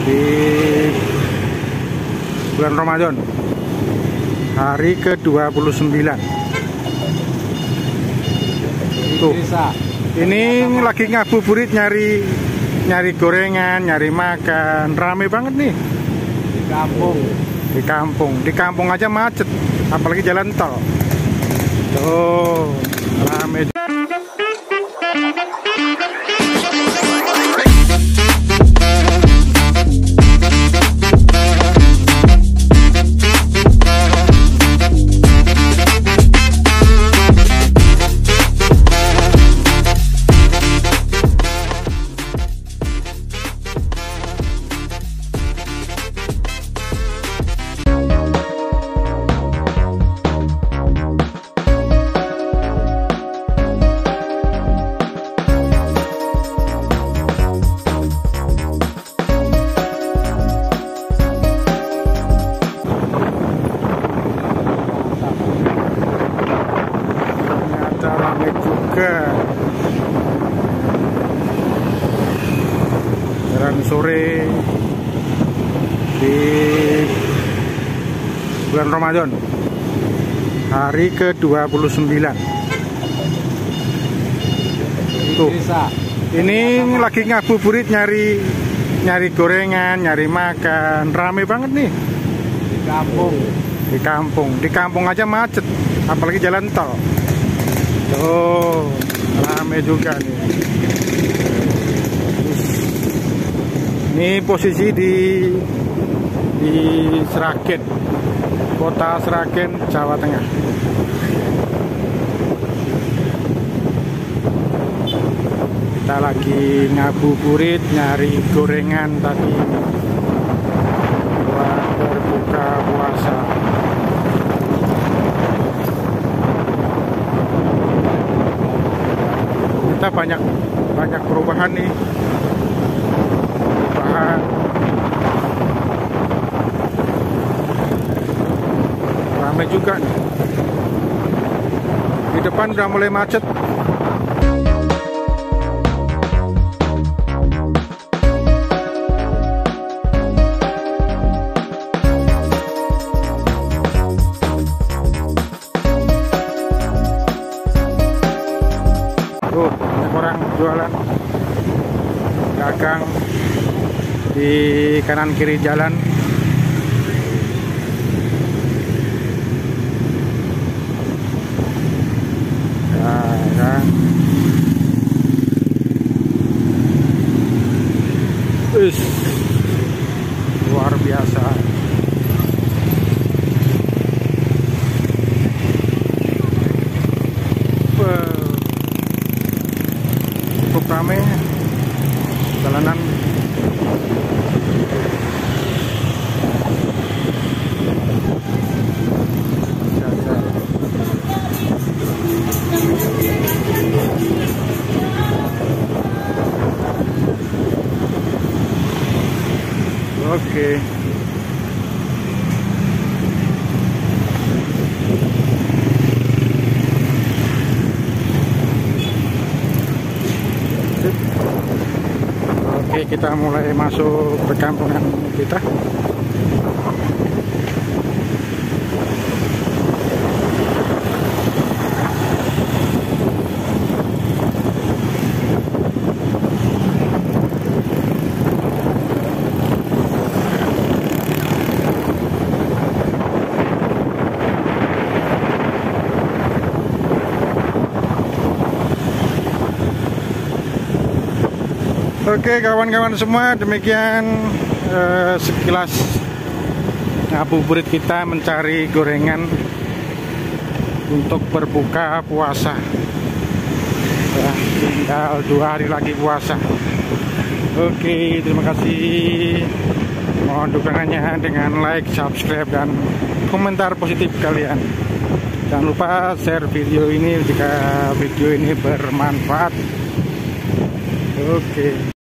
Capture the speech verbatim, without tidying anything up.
di bulan Ramadan, hari ke dua puluh sembilan. Tuh, ini lagi ngabuburit nyari nyari gorengan, nyari makan, rame banget nih di kampung. Di kampung, di kampung aja macet, apalagi jalan tol. Tuh, rame. Jalan sore di bulan Ramadan, hari ke dua puluh sembilan. Tuh, ini lagi ngabuburit nyari nyari gorengan, nyari makan, rame banget nih Di kampung. Di kampung, di kampung aja macet, apalagi jalan tol. Tuh, rame juga nih. Ini posisi di di Sragen, kota Sragen, Jawa Tengah. Kita lagi ngabuburit nyari gorengan tadi buat berbuka puasa. Kita banyak banyak perubahan nih. Ramai juga nih. Di depan udah mulai macet. Tuh, banyak orang jualan, dagang di kanan kiri jalan. Ya, kan. Ush, luar biasa. Cukup ramai jalanan. Oke. Oke, kita mulai masuk perkampungan kita. Oke kawan-kawan semua, demikian eh, sekilas ngabuburit kita mencari gorengan untuk berbuka puasa. Ya, tinggal dua hari lagi puasa. Oke, terima kasih. Mohon dukungannya dengan like, subscribe, dan komentar positif kalian. Jangan lupa share video ini jika video ini bermanfaat. Oke.